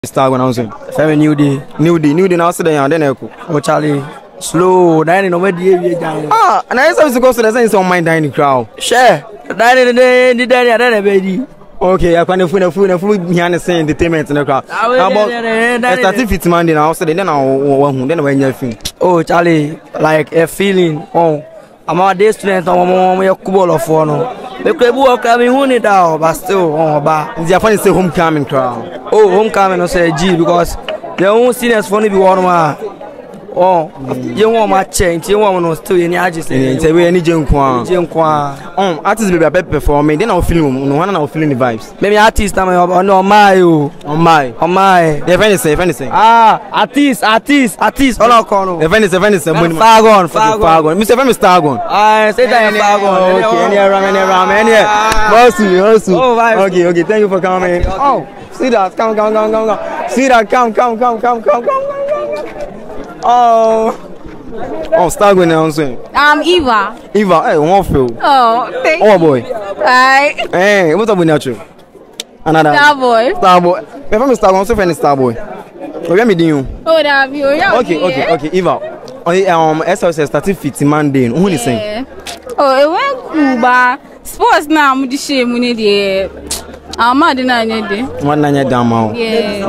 Start when I was in. Seven new day. New day. Now sit down. Then echo. Oh Charlie, slow. Dining no way. Ah, and I supposed to go to the sense of my dining crowd. Share. Dining the baby. Okay, I can't food behind the same entertainment in the crowd. How about starting 50 Monday now? So then then when you think. Oh Charlie, like a feeling. Oh, I'm a day student. I'm a couple of one. The club work coming on it out, but still on bar. The Japan is a homecoming crowd. Oh, homecoming, I say G because they won't see us funny be one more. Oh, you want my change, you want to still in the agency. Say we any Jinkwan. Artists will be a better for me. Then I'll feel no one I'll feeling the vibes. Maybe artist on my. If anything. Ah, artist. All I call. If anything. Far gone. Mr. Femi Stargon. I say that far gone. Okay, any Okay. Thank you for coming. Oh, see that? Come. See that? Come. Oh, Stargon now saying. Eva. Hey, one feel. Oh, thank you. Oh boy. Hi. Hey, what's up with you? Another Starboy. My friend is Starboy, so friend is Starboy. What are you doing? Oh, that you. Okay, Eva. SRC started 50 Monday. Who is saying? Oh, it went Cuba. Sports now, I'm the shame when it. I'm mad in it. One night down. Yeah.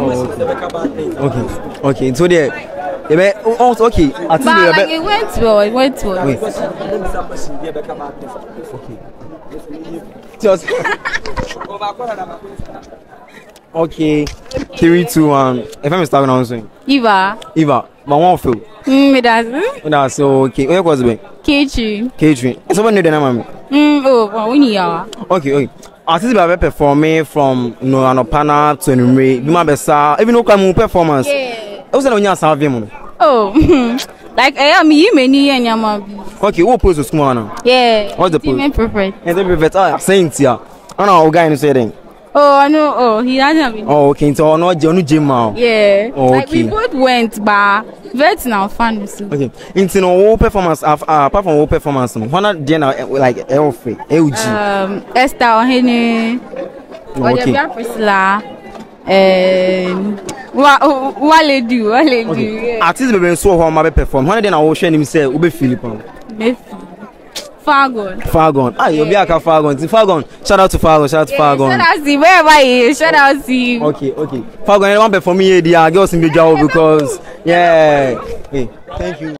Okay. So there. Also, okay. But like it went well. Wait. Okay. Just. Okay. 3, 2, 1. If I'm starting on saying. Eva. But one feel. That's okay. Where was it? Catering. So when you done, mommy? Oh, we need Yawa. Okay. Artists will be performing from Panel to Enumere. Be my best. Even no come performance. Yeah. What's that on your salve? Oh, like I am many and Yama. Okay, what pose is small now? Yeah. What's the pose? Preferred. And the preferred. Ah, Saint here. I know guy in saying. Oh, I know. Oh, he doesn't have. Oh, okay. So no gym now. Yeah. Oh, like okay. we both went, but that's now fun. Okay. Into no performance. Apart from all performance, one of them like Elfrey, LG. Esther Henry. Okay. What do? Artists be so how my perform. One of them I will share him say Ube Philip. Far gone. Ah, you'll be a far gone. Shout out to Fargon. Shout out to you. Wherever he is, shout out to you. Okay. Fargon, anyone perform here? The girls in the job because yeah. Hey, thank you.